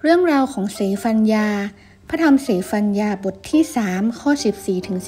เรื่องราวของเสฟัญญาพระธรรมเสฟัญญาบทที่3ข้อ14ถึง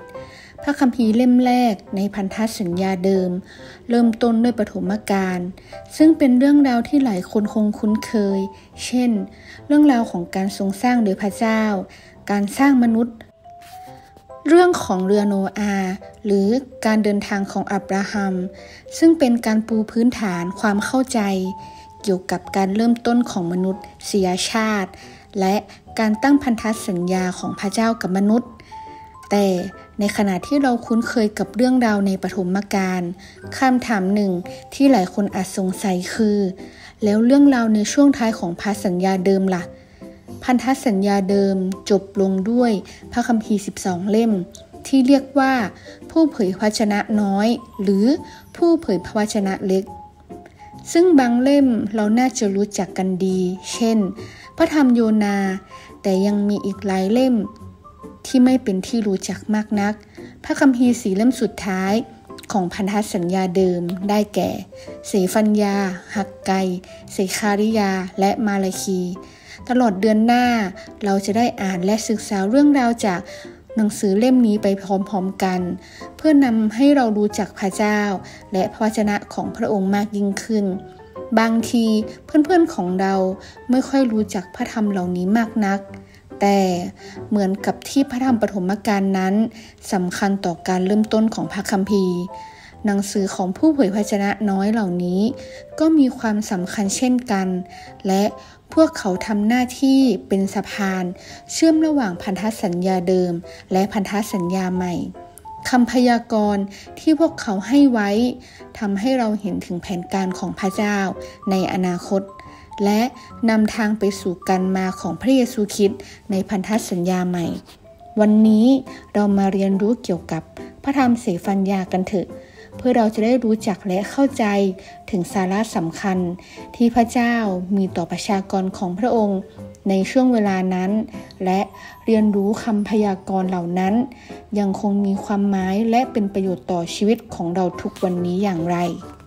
17พระคัมภีร์เล่มแรกในพันธสัญญาเดิมเริ่มต้นด้วยปฐมกาลซึ่งเป็นเรื่องราวที่หลายคนคงคุ้นเคยเช่นเรื่องราวของการทรงสร้างโดยพระเจ้าการสร้างมนุษย์เรื่องของเรือโนอาห์หรือการเดินทางของอับราฮัมซึ่งเป็นการปูพื้นฐานความเข้าใจเกี่ยวกับการเริ่มต้นของมนุษยชาติและการตั้งพันธสัญญาของพระเจ้ากับมนุษย์แต่ในขณะที่เราคุ้นเคยกับเรื่องราวในปฐมกาลคำถามหนึ่งที่หลายคนอาจสงสัยคือแล้วเรื่องราวในช่วงท้ายของพันธสัญญาเดิมล่ะพันธสัญญาเดิมจบลงด้วยพระคัมภีร์12เล่มที่เรียกว่าผู้เผยพระวจนะน้อยหรือผู้เผยพระวจนะเล็กซึ่งบางเล่มเราน่าจะรู้จักกันดีเช่นพระธรรมโยนาแต่ยังมีอีกหลายเล่มที่ไม่เป็นที่รู้จักมากนักพระคัมภีร์4เล่มสุดท้ายของพันธสัญญาเดิมได้แก่เสฟัญญาฮักไกเสคาริยาและมาลาคีตลอดเดือนหน้าเราจะได้อ่านและศึกษาเรื่องราวจากหนังสือเล่มนี้ไปพร้อมๆกันเพื่อนำให้เรารู้จักพระเจ้าและพระวจนะของพระองค์มากยิ่งขึ้นบางทีเพื่อนๆของเราไม่ค่อยรู้จักพระธรรมเหล่านี้มากนักแต่เหมือนกับที่พระธรรมปฐมกาลนั้นสำคัญต่อการเริ่มต้นของพระคัมภีร์หนังสือของผู้เผยพระวจนะน้อยเหล่านี้ก็มีความสำคัญเช่นกันและพวกเขาทำหน้าที่เป็นสะพานเชื่อมระหว่างพันธสัญญาเดิมและพันธสัญญาใหม่คำพยากรณ์ที่พวกเขาให้ไว้ทำให้เราเห็นถึงแผนการของพระเจ้าในอนาคตและนำทางไปสู่การมาของพระเยซูคริสต์ในพันธสัญญาใหม่วันนี้เรามาเรียนรู้เกี่ยวกับพระธรรมเสฟัญญากันเถอะเพื่อเราจะได้รู้จักและเข้าใจถึงสาระสำคัญที่พระเจ้ามีต่อประชากรของพระองค์ในช่วงเวลานั้นและเรียนรู้คำพยากรณ์เหล่านั้นยังคงมีความหมายและเป็นประโยชน์ต่อชีวิตของเราทุกวันนี้อย่างไร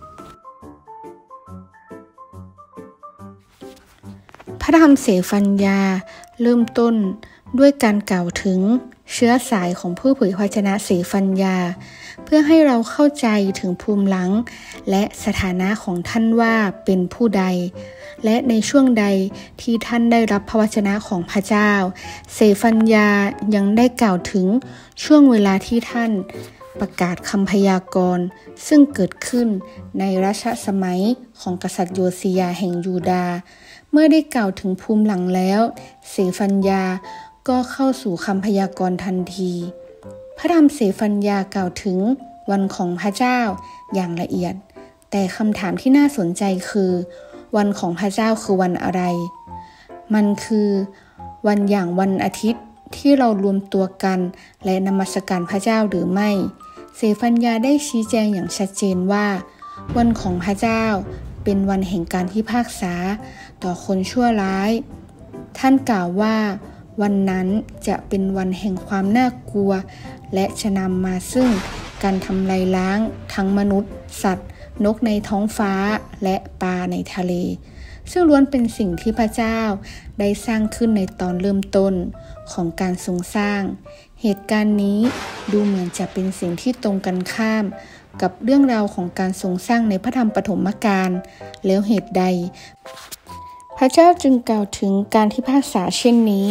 พระธรรมเสฟัญญาเริ่มต้นด้วยการกล่าวถึงเชื้อสายของผู้เผยพระวจนะเสฟัญญาเพื่อให้เราเข้าใจถึงภูมิหลังและสถานะของท่านว่าเป็นผู้ใดและในช่วงใดที่ท่านได้รับพระวจนะของพระเจ้าเสฟัญญายังได้กล่าวถึงช่วงเวลาที่ท่านประกาศคำพยากรณ์ซึ่งเกิดขึ้นในรัชสมัยของกษัตริย์โยซียาแห่งยูดาห์เมื่อได้กล่าวถึงภูมิหลังแล้วเสฟัญญาก็เข้าสู่คำพยากรณ์ทันทีพระธรรมเสฟัญญากล่าวถึงวันของพระเจ้าอย่างละเอียดแต่คำถามที่น่าสนใจคือวันของพระเจ้าคือวันอะไรมันคือวันอย่างวันอาทิตย์ที่เรารวมตัวกันและนมัสการพระเจ้าหรือไม่เสฟัญญาได้ชี้แจงอย่างชัดเจนว่าวันของพระเจ้าเป็นวันแห่งการพิพากษาต่อคนชั่วร้ายท่านกล่าวว่าวันนั้นจะเป็นวันแห่งความน่ากลัวและจะนำมาซึ่งการทำลายล้างทั้งมนุษย์สัตว์นกในท้องฟ้าและปลาในทะเลซึ่งล้วนเป็นสิ่งที่พระเจ้าได้สร้างขึ้นในตอนเริ่มต้นของการทรงสร้างเหตุการณ์นี้ดูเหมือนจะเป็นสิ่งที่ตรงกันข้ามกับเรื่องราวของการทรงสร้างในพระธรรมปฐมกาลแล้วเหตุใดพระเจ้าจึงกล่าวถึงการพิพากษาเช่นนี้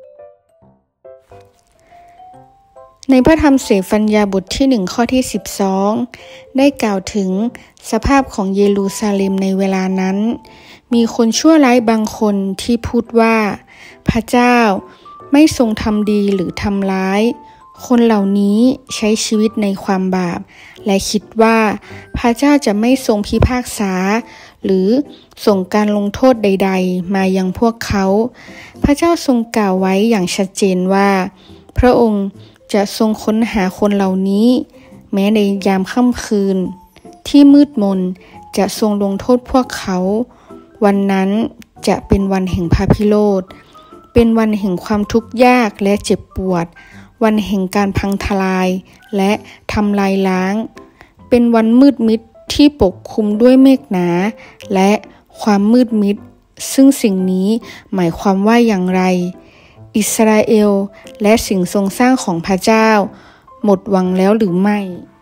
ในพระธรรมเสฟัญญาบทที่1ข้อที่12ได้กล่าวถึงสภาพของเยรูซาเล็มในเวลานั้นมีคนชั่วร้ายบางคนที่พูดว่าพระเจ้าไม่ทรงทำดีหรือทำร้ายคนเหล่านี้ใช้ชีวิตในความบาปและคิดว่าพระเจ้าจะไม่ทรงพิพากษาหรือส่งการลงโทษใดๆมายังพวกเขาพระเจ้าทรงกล่าวไว้อย่างชัดเจนว่าพระองค์จะทรงค้นหาคนเหล่านี้แม้ในยามค่ำคืนที่มืดมนจะทรงลงโทษพวกเขาวันนั้นจะเป็นวันแห่งพระพิโรธเป็นวันแห่งความทุกข์ยากและเจ็บปวดวันแห่งการพังทลายและทำลายล้างเป็นวันมืดมิดที่ปกคลุมด้วยเมฆหนาและความมืดมิดซึ่งสิ่งนี้หมายความว่าอย่างไรอิสราเอลและสิ่งทรงสร้างของพระเจ้าหมดหวังแล้วหรือไม่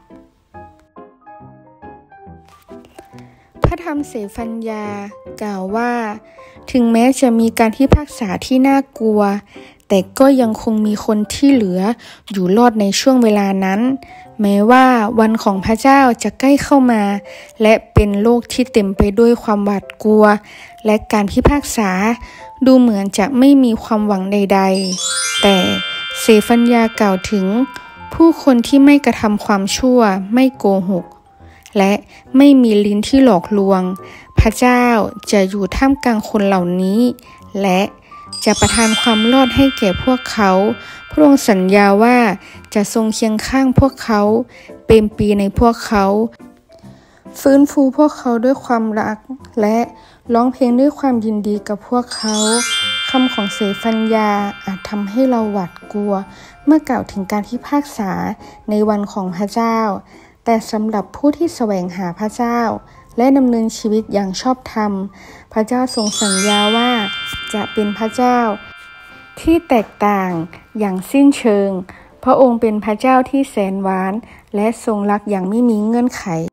พระธรรมเสฟัญญากล่าวว่าถึงแม้จะมีการพิพากษาที่น่ากลัวแต่ก็ยังคงมีคนที่เหลืออยู่รอดในช่วงเวลานั้นแม้ว่าวันของพระเจ้าจะใกล้เข้ามาและเป็นโลกที่เต็มไปด้วยความหวาดกลัวและการพิพากษาดูเหมือนจะไม่มีความหวังใดๆแต่เสฟัญญากล่าวถึงผู้คนที่ไม่กระทำความชั่วไม่โกหกและไม่มีลิ้นที่หลอกลวงพระเจ้าจะอยู่ท่ามกลางคนเหล่านี้และจะประทานความรอดให้แก่พวกเขาพระองค์สัญญาว่าจะทรงเคียงข้างพวกเขาเป็นปีในพวกเขาฟื้นฟูพวกเขาด้วยความรักและร้องเพลงด้วยความยินดีกับพวกเขาคำของเสฟัญญาอาจทำให้เราหวาดกลัวเมื่อกล่าวถึงการพิพากษาในวันของพระเจ้าแต่สำหรับผู้ที่แสวงหาพระเจ้าและดำเนินชีวิตอย่างชอบธรรมพระเจ้าทรงสัญญาว่าจะเป็นพระเจ้าที่แตกต่างอย่างสิ้นเชิงพระองค์เป็นพระเจ้าที่แสนหวานและทรงรักอย่างไม่มีเงื่อนไข